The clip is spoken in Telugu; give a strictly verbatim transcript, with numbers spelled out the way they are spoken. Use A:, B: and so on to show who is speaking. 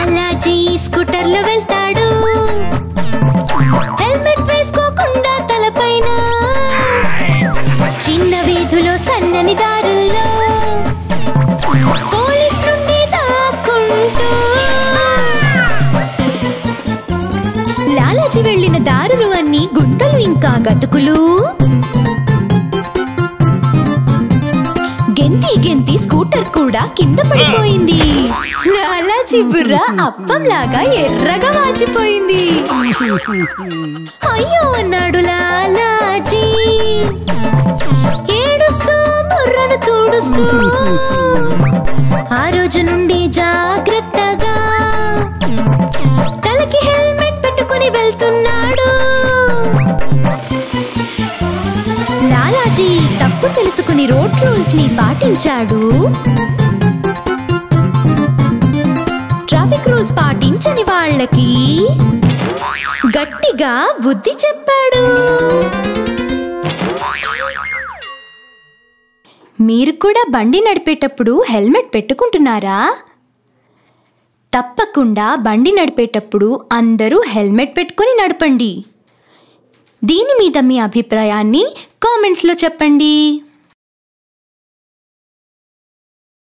A: లాలాజీ స్కూటర్లో వెళ్తాడు, హెల్మెట్ వేసుకోకుండా తలపైన, చిన్న వీధులో సన్నని దారుల్లో పోలీస్ నుండి దాక్కుంటూ. లాలాజీ వెళ్ళిన దారులు అన్ని గుంతలు ఇంకా గతుకులు. గెంతి గెంతి స్కూటర్ కూడా కింద పడిపోయింది. లాలాజీ బుర్ర అప్పంలాగా ఎర్రగా వాచిపోయింది. అయ్యో అన్నాడు లాలాజీ ఏడుస్తూ బుర్రను తుడుస్తూ. ఆ రోజు నుండి జాగ్రత్తగా తలకి హెల్మెట్ పెట్టుకుని వెళ్తున్నాడు. లాలాజీ తప్పు తెలుసుకుని రోడ్ రూల్స్ ని పాటించాడు. ట్రాఫిక్ రూల్స్ పాటించని వాళ్ళకి గట్టిగా బుద్ధి చెప్పాడు. మీరు కూడా బండి నడిపేటప్పుడు హెల్మెట్ పెట్టుకుంటున్నారా? తప్పకుండా బండి నడిపేటప్పుడు అందరూ హెల్మెట్ పెట్టుకుని నడపండి. దీని మీద మీ అభిప్రాయాన్ని కామెంట్స్లో చెప్పండి.